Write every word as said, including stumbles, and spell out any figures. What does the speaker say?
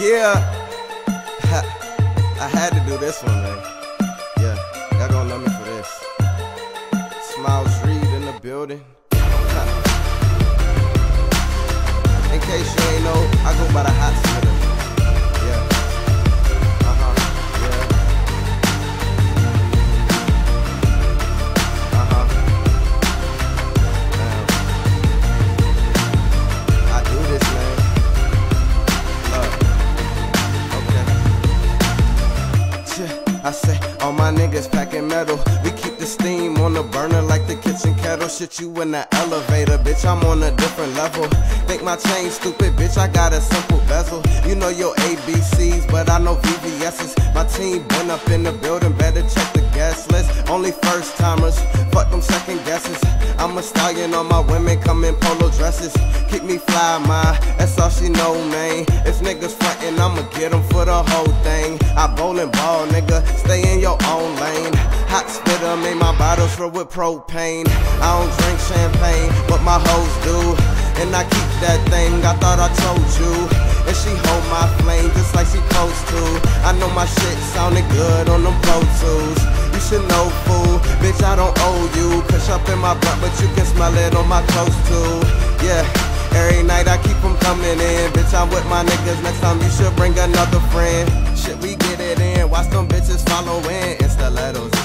Yeah, I had to do this one, man. Yeah, y'all gonna love me for this. Smiles Reed in the building. In case you ain't know, I go by the hot splitter. Yeah. Uh-huh. Yeah. Uh-huh. Damn. I do this, man. I say, all my niggas packing metal. We keep the steam on the burner like the kitchen kettle. Shit, you in the elevator, bitch, I'm on a different level. Think my chain stupid, bitch, I got a simple bezel. You know your A B Cs, but I know V V S's. My team been up in the building, better check the guest list. Only first timers, fuck them second guesses. I'm a stallion on my women, come in polo dresses. Keep me fly, ma, that's all she know, man. If niggas frontin', I'ma get them for the whole thing. I bowl and ball, nigga, stay in your own lane. Hot spitter, made my bottles fill with propane. I don't drink champagne, but my hoes do. And I keep that thing, I thought I told you. And she hold my flame just like she supposed to. I know my shit sounded good on them Pro Tools. You should know, fool, bitch, I don't owe you. Kush up in my butt, but you can smell it on my clothes too. Yeah, every night I keep them coming in. Bitch, I'm with my niggas, next time you should bring another friend. Shit, we get it in, watch them bitches follow in. In stilettos.